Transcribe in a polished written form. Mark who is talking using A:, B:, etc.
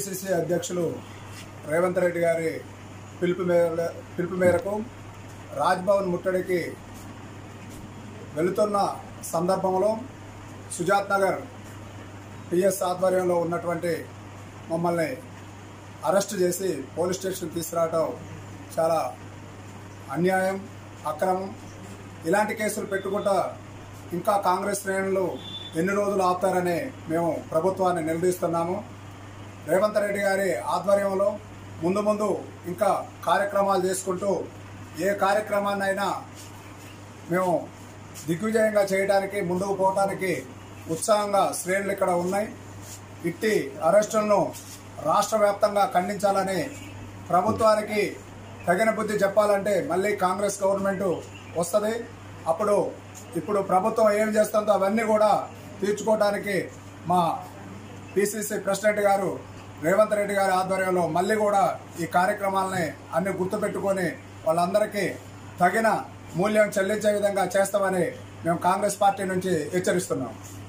A: TPCC అధ్యక్షులు రేవంత్ రెడ్డి గారి పిలుపు మేరకు రాజ్భవన్ ముట్టడికి వెళుతున్న సందర్భంలో సుజాత్ నగర్ పిఎస్ ఆధ్వర్యంలో ఉన్నటువంటి మమ్మల్ని అరెస్ట్ చేసి పోలీస్ స్టేషన్ తీసుకురావడం చాలా అన్యాయం, అక్రమం. ఇలాంటి కేసులు పెట్టుకుంటా ఇంకా కాంగ్రెస్ శ్రేణులు ఎన్ని రోజులు ఆపుతారని మేము ప్రభుత్వాన్ని నిలదీస్తున్నాము. రేవంత్ రెడ్డి గారి ఆధ్వర్యంలో ముందు ఇంకా కార్యక్రమాలు చేసుకుంటూ ఏ కార్యక్రమాన్నైనా మేము దిగ్విజయంగా చేయడానికి, ముందుకు పోవడానికి ఉత్సాహంగా శ్రేణులు ఇక్కడ ఉన్నాయి. ఇట్టి అరెస్టులను రాష్ట్ర వ్యాప్తంగా ఖండించాలని, ప్రభుత్వానికి తగిన బుద్ధి చెప్పాలంటే మళ్ళీ కాంగ్రెస్ గవర్నమెంట్ వస్తుంది. ఇప్పుడు ప్రభుత్వం ఏం చేస్తుందో అవన్నీ కూడా తీర్చుకోవడానికి మా పిసిసి ప్రెసిడెంట్ గారు రేవంత్ రెడ్డి గారి ఆధ్వర్యంలో మళ్ళీ కూడా ఈ కార్యక్రమాలని అన్ని గుర్తుపెట్టుకొని వాళ్ళందరికీ తగిన మూల్యం చెల్లించే విధంగా చేస్తామని మేము కాంగ్రెస్ పార్టీ నుంచి హెచ్చరిస్తున్నాం.